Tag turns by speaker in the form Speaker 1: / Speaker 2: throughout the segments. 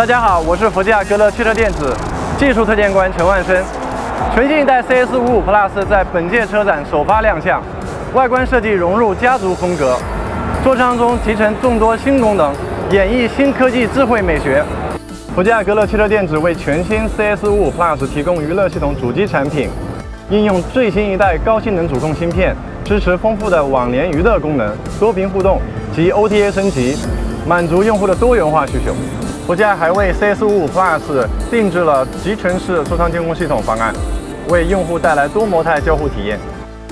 Speaker 1: 大家好，我是福嘉格勒汽车电子技术推荐官陈万生。全新一代 CS55 Plus 在本届车展首发亮相，外观设计融入家族风格，座舱中集成众多新功能，演绎新科技智慧美学。福嘉格勒汽车电子为全新 CS55 Plus 提供娱乐系统主机产品，应用最新一代高性能主控芯片，支持丰富的网联娱乐功能、多屏互动及 OTA 升级，满足用户的多元化需求。福嘉还为 CS55 Plus 定制了集成式座舱监控系统方案，为用户带来多模态交互体验。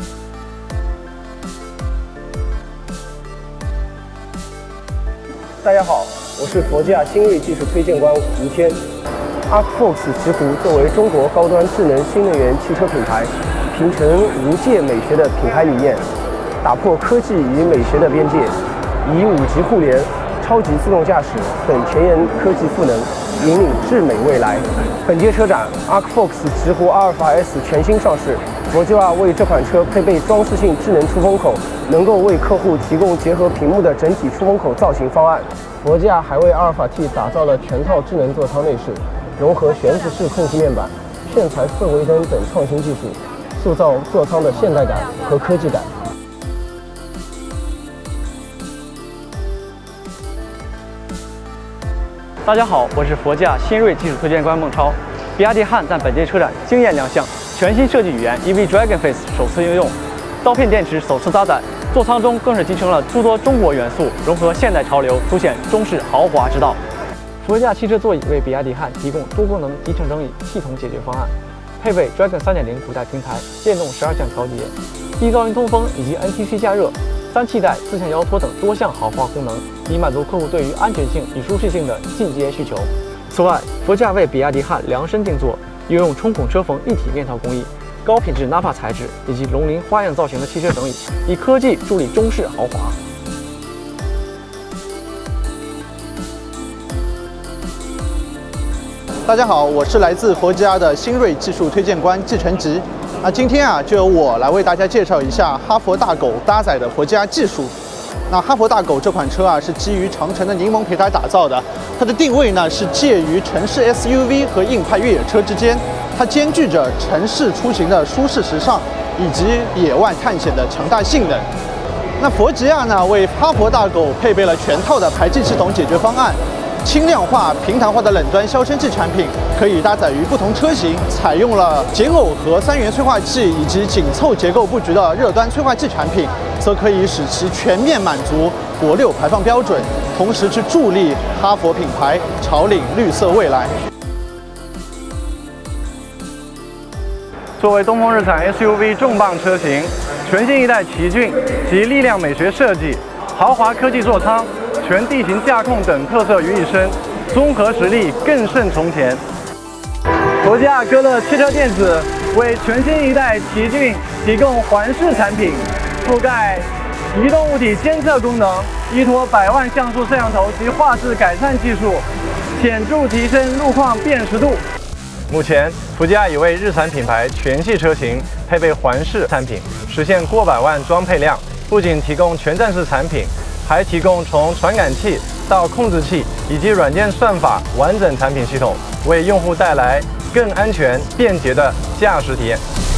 Speaker 2: 大家好，我是佛嘉新锐技术推荐官吴天。ArcFox 极狐作为中国高端智能新能源汽车品牌，秉承无界美学的品牌理念，打破科技与美学的边界，以5G互联、超级自动驾驶等前沿科技赋能，引领智美未来。本届车展 ，ArcFox 极狐阿尔法 S 全新上市。佛嘉为这款车配备装饰性智能出风口，能够为客户提供结合屏幕的整体出风口造型方案。佛嘉还为阿尔法 T 打造了全套智能座舱内饰，融合悬浮式控制面板、炫彩氛围灯等创新技术，塑造座舱的现代感和科技感。
Speaker 3: 大家好，我是佛嘉新锐技术推荐官孟超。比亚迪汉在本届车展惊艳亮相，全新设计语言 EV Dragonface 首次应用，刀片电池首次搭载，座舱中更是集成了诸多中国元素，融合现代潮流，凸显中式豪华之道。佛嘉汽车座椅为比亚迪汉提供多功能集成整理系统解决方案，配备 Dragon 3.0古代平台、电动12项调节、低噪音通风以及 NTC 加热、3气带、4项摇脱等多项豪华功能，以满足客户对于安全性与舒适性的进阶需求。此外，佛嘉为比亚迪汉量身定做，运用冲孔车缝一体面套工艺、高品质 Nappa 材质以及龙鳞花样造型的汽车整理，以科技助力中式豪华。
Speaker 4: 大家好，我是来自佛嘉的新锐技术推荐官季承吉。那今天就由我来为大家介绍一下哈佛大狗搭载的佛嘉技术。那哈佛大狗这款车是基于长城的柠檬平台打造的，它的定位是介于城市 SUV 和硬派越野车之间，它兼具着城市出行的舒适时尚以及野外探险的强大性能。那佛嘉为哈佛大狗配备了全套的排气系统解决方案。轻量化、平台化的冷端消声器产品可以搭载于不同车型，采用了简耦合3元催化器以及紧凑结构布局的热端催化器产品，则可以使其全面满足国6排放标准，同时去助力哈佛品牌朝领绿色未来。
Speaker 1: 作为东风日产 SUV 重磅车型，全新一代奇骏集力量美学设计、豪华科技座舱、全地形驾控等特色于一身，综合实力更胜从前。佛嘉格勒汽车电子为全新一代奇骏提供环视产品，覆盖移动物体监测功能，依托100万像素摄像头及画质改善技术，显著提升路况辨识度。目前，福嘉已为日产品牌全系车型配备环视产品，实现过百万装配量。不仅提供全站式产品，还提供从传感器到控制器以及软件算法完整产品系统，为用户带来更安全、便捷的驾驶体验。